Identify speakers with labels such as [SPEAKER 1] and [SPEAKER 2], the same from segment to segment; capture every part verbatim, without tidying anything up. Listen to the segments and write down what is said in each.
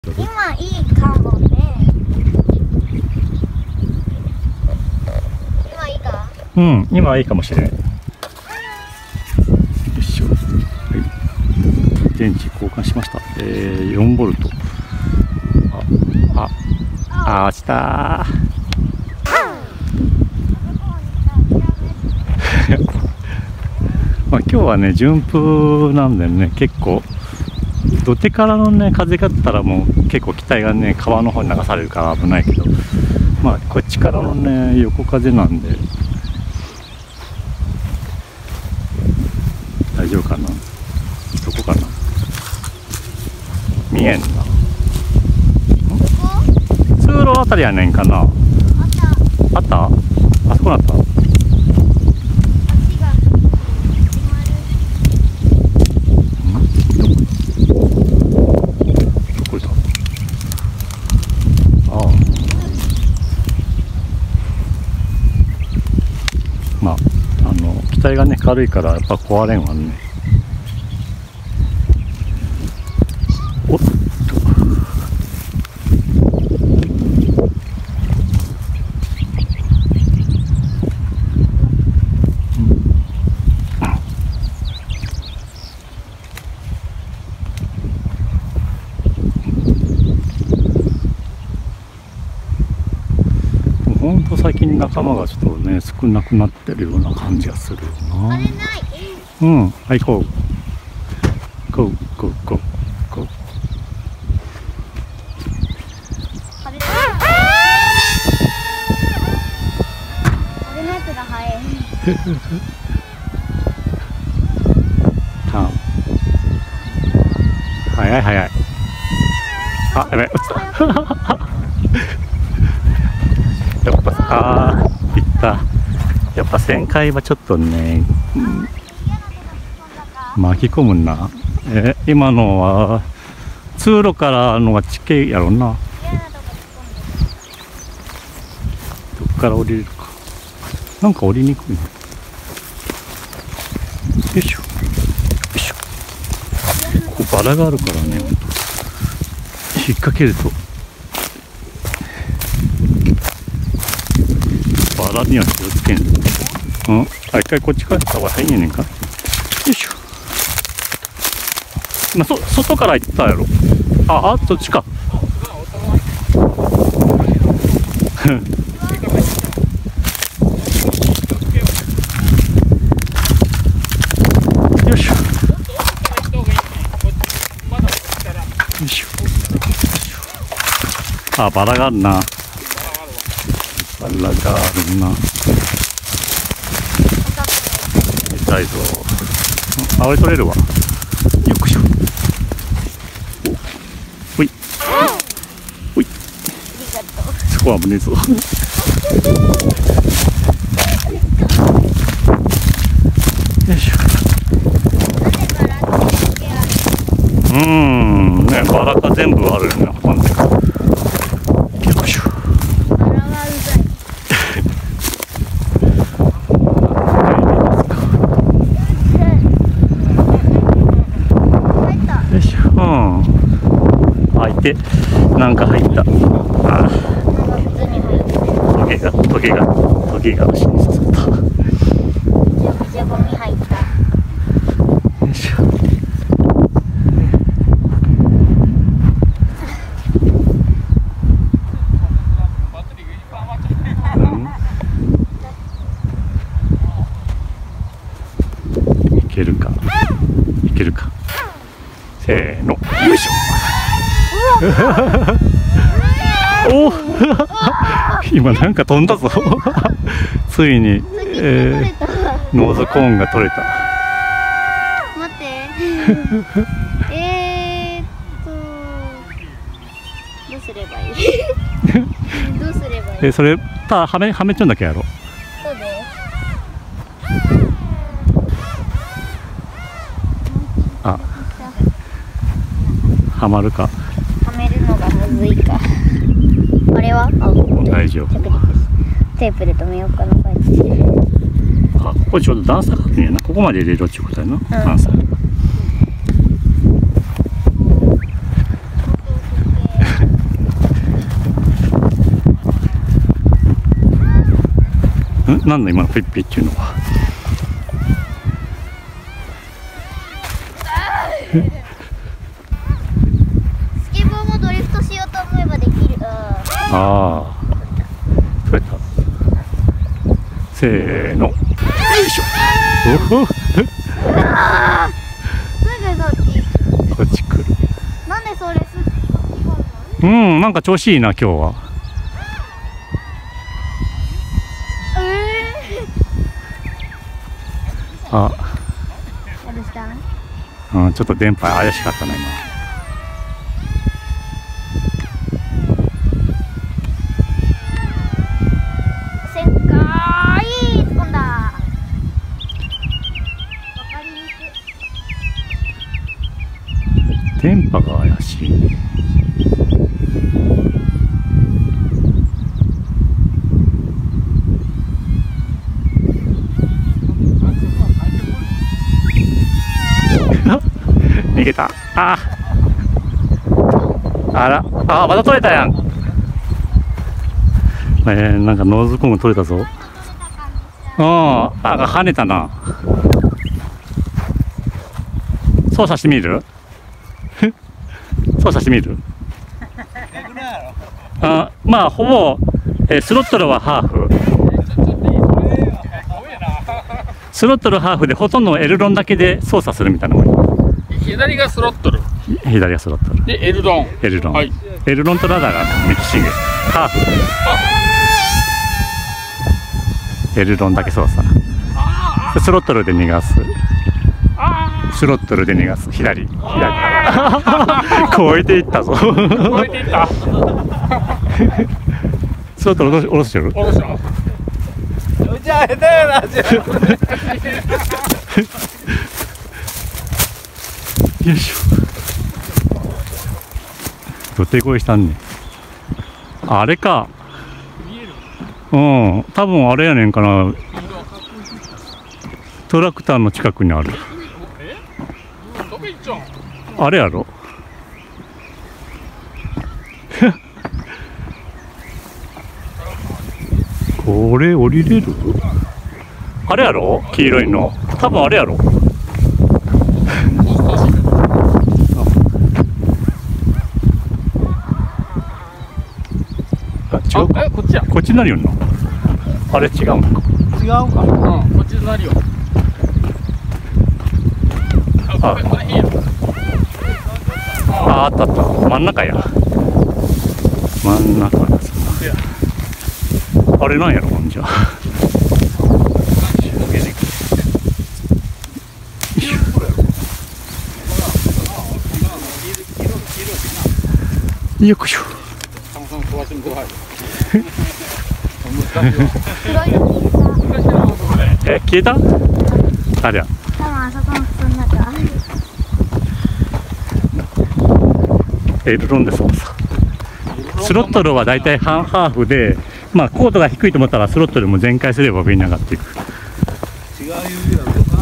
[SPEAKER 1] 今いいかもね。今いいか。
[SPEAKER 2] うん、今はいいかもしれない。よいしょ。はい。電池交換しました。えー、よんボルト。あ、あ、あ、落ちたー。まあ今日はね、順風なんでね、結構土手からのね風があったらもう結構機体がね川の方に流されるから危ないけど、まあこっちからのね横風なんで大丈夫かな。どこかな、見えんな。通路あたりやねんかな。あった、あそこなった。まあ、あの機体がね軽いからやっぱ壊れんわね。おっと、ほんと最近仲間がちょっとね少なくなってるような感じがするよな。うん、はい、こうこうこうこうこう。
[SPEAKER 1] 俺のやつが早い。
[SPEAKER 2] あ、早い早い。あ、やべ、落ちた。やっぱあーいった。やっぱ旋回はちょっとね、うん、巻き込むな。え今のは通路からのが地形やろうな。どっから降りれるか。なんか降りにくいな。よいしょよいしょ。ここバラがあるからね、引っ掛けるとバラには気をつけん。うん、あ、一回こっちから行った方がいいんやねんか。よいしょ。今そ外から行ったやろ。ああ、そっちか。よいしょよいしょ。あ、バラがあるな。バラがあるな。痛いぞ。あ、俺取れるわ。よっしょ。ほいほい。そこは危ねえぞ。よいしょ。うーんね、バラが全部あるよね。よいしょ。で、なんか入った。ああ、トゲがトゲがトゲが足に刺さった。
[SPEAKER 1] じゃゴミ入った。
[SPEAKER 2] よいしょ。うん、いけるかいけるか。せーの、よいしょ。お今なんか飛んだぞ。ついに、えー、ノーズコーンが取れた。
[SPEAKER 1] 待ってえーっとどうすればいいどうすればいい。
[SPEAKER 2] えそれたはめはめちゃうんだけやろ。
[SPEAKER 1] そうで
[SPEAKER 2] あ、はまるか。
[SPEAKER 1] はめるのがむずいか。あれは
[SPEAKER 2] 大丈夫。
[SPEAKER 1] テープで留めようかな。
[SPEAKER 2] あ、ここちょうど段差があるんやな。ここまで入れろっていうことやな、うん、段差。よなんだ今のピッピっていうのは。
[SPEAKER 1] スケボーもドリフトしようと思えばできる。
[SPEAKER 2] ああ、取れた。せーの。よいしょ。おほ。
[SPEAKER 1] すぐそっち。
[SPEAKER 2] こっち来る。
[SPEAKER 1] なんでそれす
[SPEAKER 2] うん、なんか調子いいな今日は。
[SPEAKER 1] えー、
[SPEAKER 2] あ、
[SPEAKER 1] どうしたの？
[SPEAKER 2] うん、ちょっと電波怪しかったな今。
[SPEAKER 1] せっかーい突っ込んだ。わかりにくい。
[SPEAKER 2] 電波が怪しい。逃げた。ああら、あ、また取れたやん。えー、なんかノーズコーン取れたぞ。うん、あ、跳ねたな。操作してみる？操作してみる？あ、まあほぼ、えー、スロットルはハーフ。スロットルハーフでほとんどエルロンだけで操作するみたいなもん。
[SPEAKER 3] 左がスロットル、
[SPEAKER 2] 左がスロットル
[SPEAKER 3] でエルロン、
[SPEAKER 2] エルロン、
[SPEAKER 3] はい、
[SPEAKER 2] エルロンとラダーがミキシングハーフ。エルロンだけ操作。スロットルで逃がす。スロットルで逃がす。左左超えていったぞ。
[SPEAKER 3] 超えていった。
[SPEAKER 2] スロットル下ろしてる？
[SPEAKER 3] 下ろした。じゃあ下手やな。じゃ
[SPEAKER 2] よいしょ。どてこいしたんねん。あれか。うん、多分あれやねんかな。トラクターの近くにある。あれやろ。これ降りれる？あれやろ？黄色いの。多分あれやろ。あ、違うか。
[SPEAKER 3] こっちや。
[SPEAKER 2] こっちになるよな。あれ違うのか。
[SPEAKER 3] 違うか。うん、こっちになるよ。あ、これいいよ。
[SPEAKER 2] あ、あったあった。真ん中や。真ん中です。あれなんやろ、ほんじゃ。よくしょ。え、消えた？ありゃ。
[SPEAKER 1] 多分あそこの靴の中。
[SPEAKER 2] エルロンで操作。スロットルはだいたい半ハーフで、まあ高度が低いと思ったらスロットルも全開すれば上に上がっていく。
[SPEAKER 3] 違う指だぞ。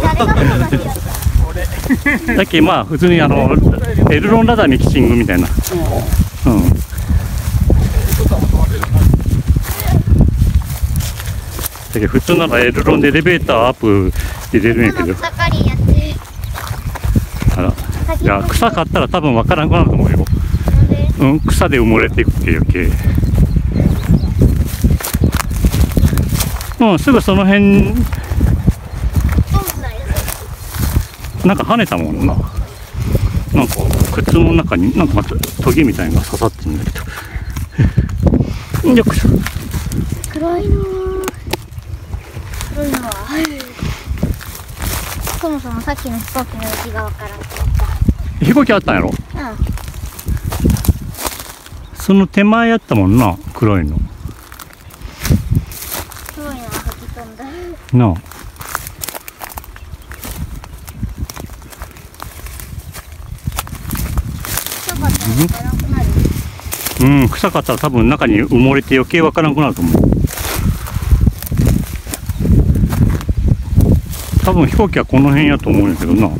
[SPEAKER 2] だっけ、まあ普通にあのエルロンラダーミキシングみたいな。うん。だけど普通ならエルロンでエレベーターアップ入れるんやけど。あら、いや草買ったら多分わからんくなると思うよ。うん、草で埋もれていくっていう系。うん、すぐその辺。なんか跳ねたもんな。なんか靴の中になんかまたトゲみたいなのが刺さってるんだけど。よくしょ。
[SPEAKER 1] 黒いの。黒いのは。そもそもさっきの飛行機の位置がわからんかった。
[SPEAKER 2] 飛行機あったんやろ。
[SPEAKER 1] うん。
[SPEAKER 2] その手前やったもんな、黒いの。
[SPEAKER 1] 黒いのは吹き飛んだ。
[SPEAKER 2] なあ。
[SPEAKER 1] 臭かったらわからんくなる。
[SPEAKER 2] うん、臭かったら多分中に埋もれて余計わからなくなると思う。多分飛行機はこの辺やと思うんやけどな。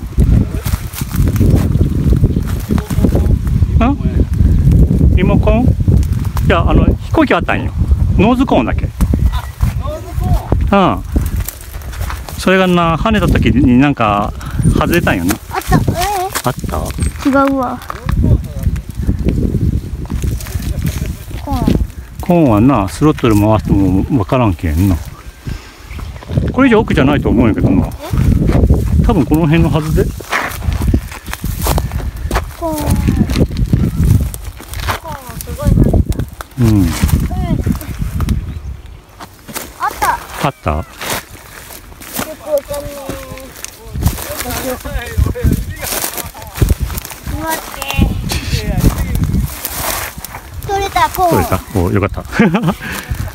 [SPEAKER 2] あ？リモコン？いや、あの飛行機あったんよ。ノーズコーンだけ。
[SPEAKER 3] ノーズコーン。
[SPEAKER 2] うんそれがな跳ねた時になんか外れたんよな。
[SPEAKER 1] あった。え
[SPEAKER 2] あった
[SPEAKER 1] ー、違うわ。コーン。
[SPEAKER 2] コーンはなスロットル回しても分からんけんな。これ以上奥じゃないと思うんやけどな。多分この辺のはずで。
[SPEAKER 1] コーン。コーンすごい跳ねた。
[SPEAKER 2] うん
[SPEAKER 1] うん。あった。
[SPEAKER 2] あった
[SPEAKER 1] よくわかんない。待って。取れたコーン。
[SPEAKER 2] 取れたおよかった
[SPEAKER 1] よかった。
[SPEAKER 2] よかった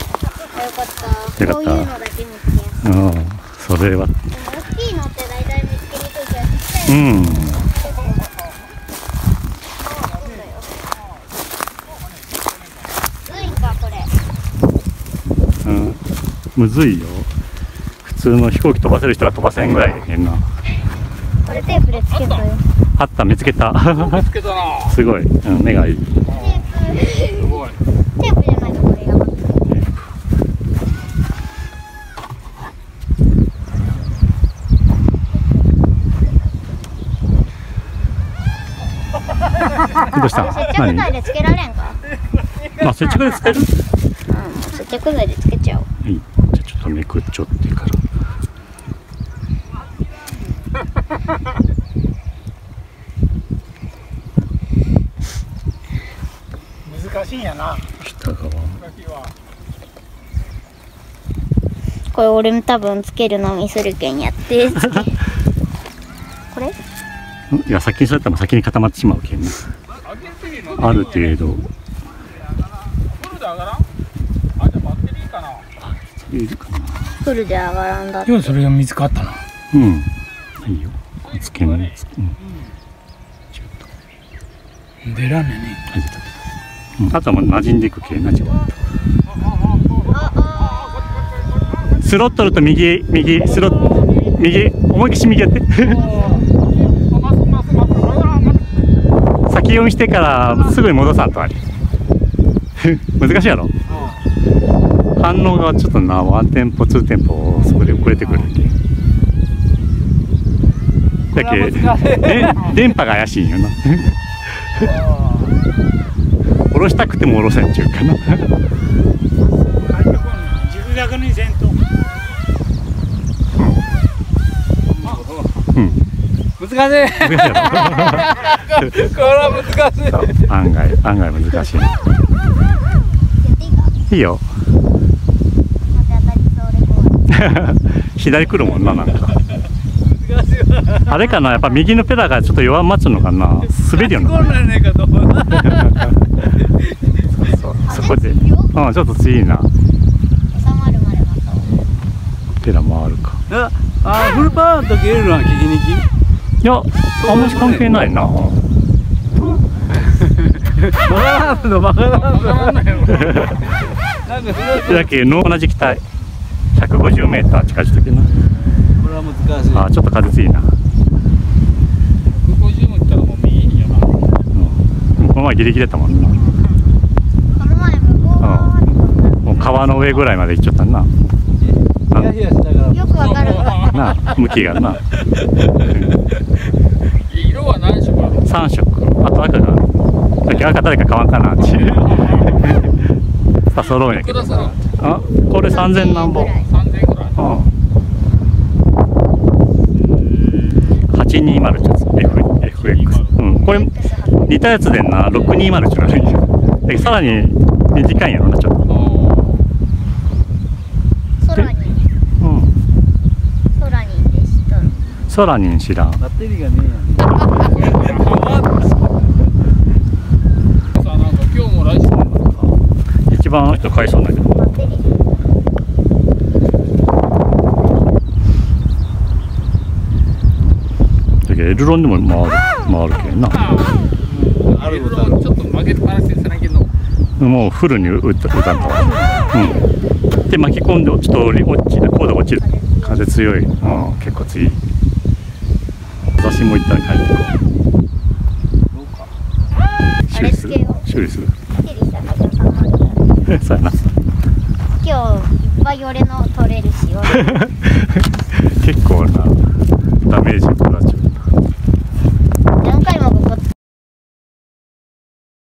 [SPEAKER 1] こういうのだけ見つけやすい。
[SPEAKER 2] うんそれは
[SPEAKER 1] でも大きいのって大体見つけにくいからちっちゃいの。
[SPEAKER 2] うん
[SPEAKER 1] むずいかこれ。
[SPEAKER 2] うんむずいよ。普通の飛行機飛ばせる人が飛ばせんぐらいやけんな。
[SPEAKER 1] これテープでつけるとよ。
[SPEAKER 2] あった見つけた
[SPEAKER 3] 見つけたな。
[SPEAKER 2] すごい、うん、目がいい。
[SPEAKER 1] テープ。
[SPEAKER 3] すごい。
[SPEAKER 1] テープじゃないとこれが。
[SPEAKER 2] どうした
[SPEAKER 1] 接着剤でつけられんか。
[SPEAKER 2] あ、接着でつける。
[SPEAKER 1] うん、接着剤でつけちゃおう。
[SPEAKER 2] はい、じゃあちょっとめくっちょってから。
[SPEAKER 3] 難しいんやな。
[SPEAKER 2] 下側。
[SPEAKER 1] これ俺も多分つけるのにするけんやってつけこれ
[SPEAKER 2] いや、先にそうやったら先に固まってしまうけんね。ある程度。いるかな。
[SPEAKER 1] フルで上がらんだって。
[SPEAKER 3] 今それが見つかったな。
[SPEAKER 2] うん。いいよ。これつけない。うん。
[SPEAKER 3] 出らんねんね。
[SPEAKER 2] あ、出た出た。うん、あとはもう馴染んでいくけんな。スロットルと右右スロッ右思いっきし右やって。先読みしてからすぐに戻さんとあり。難しいやろ。反応がちょっとなワンテンポツーテンポそこで遅れてくるけん。だけで電波が怪しいんよな。下ろしたくても下ろせんちゅうかな。
[SPEAKER 3] 軸逆にせんと。
[SPEAKER 2] うん。
[SPEAKER 3] 難しい。
[SPEAKER 2] 難しいやろ。
[SPEAKER 3] これは難しい。
[SPEAKER 2] 案外案外難しい。いいよ。左来るもんな、なんか。あれかな、やっぱ右のペダがちょっと弱まっちゃうのかな。滑るよな。そうそう、そこで。うん、ちょっと強いな。ペダ回るか。
[SPEAKER 3] あ、フルパワーの時得るのは聞きにき。
[SPEAKER 2] いや、あんまし関係ないな。
[SPEAKER 3] 曲がらんの、曲がらんの。
[SPEAKER 2] だけど同じ機体。ひゃくごじゅうメーター近づいてな。
[SPEAKER 3] これは難しい。
[SPEAKER 2] あ、ちょっと風強いな。
[SPEAKER 3] ひゃくごじゅうもいったらもう右にやな。うん。
[SPEAKER 2] この前ギリギリだったもんな。
[SPEAKER 1] この前向こう側
[SPEAKER 2] うん。もう川の上ぐらいまで行っちゃったな。
[SPEAKER 3] ヒヤヒヤしながら。
[SPEAKER 1] よくわかるわ。
[SPEAKER 2] な、向きがな。
[SPEAKER 3] 色は何色ある？
[SPEAKER 2] 三色。あと赤が。だけど赤誰か買わんかなって。さ、揃うんやけどな。あ、これ三千何本。
[SPEAKER 3] さんぜんぐらい。
[SPEAKER 2] うん。はちにーまるってやつ。F、エフエックス。うん、これ似たやつでんな、ろくにーまるってのがいいよ。だけどさらに短いんやろな、ちょっと。
[SPEAKER 1] 空に。
[SPEAKER 2] うん。
[SPEAKER 1] 空にでしとる。
[SPEAKER 2] 空に知らん。
[SPEAKER 3] バッテリーがねえやん。さあ、なんか今日も来週も
[SPEAKER 2] 一番あの人買いそうだけど。
[SPEAKER 1] バッテリー。
[SPEAKER 2] だけどエルロンでも回る回るけんな。
[SPEAKER 3] あることある。ちょっと曲げっぱなしですねけど。
[SPEAKER 2] もうフルに打った打たんと。うん。で巻き込んでちょっと落ちるコードが落ちる。風強い。うん、結構強い。私も行ったら帰ってこう。修理する。修理する。
[SPEAKER 1] バッテリーしたらさんまんぐらい。
[SPEAKER 2] そうやな。
[SPEAKER 1] 今日いっぱいバイ俺の取れるし俺